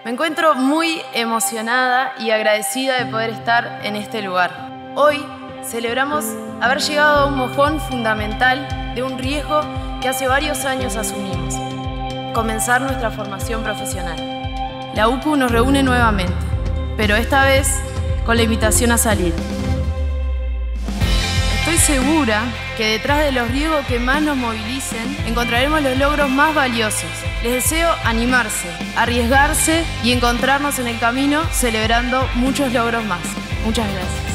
Me encuentro muy emocionada y agradecida de poder estar en este lugar. Hoy celebramos haber llegado a un mojón fundamental de un riesgo que hace varios años asumimos: comenzar nuestra formación profesional. La UPU nos reúne nuevamente, pero esta vez con la invitación a salir. Estoy segura que detrás de los riesgos que más nos movilicen encontraremos los logros más valiosos. Les deseo animarse, arriesgarse y encontrarnos en el camino celebrando muchos logros más. Muchas gracias.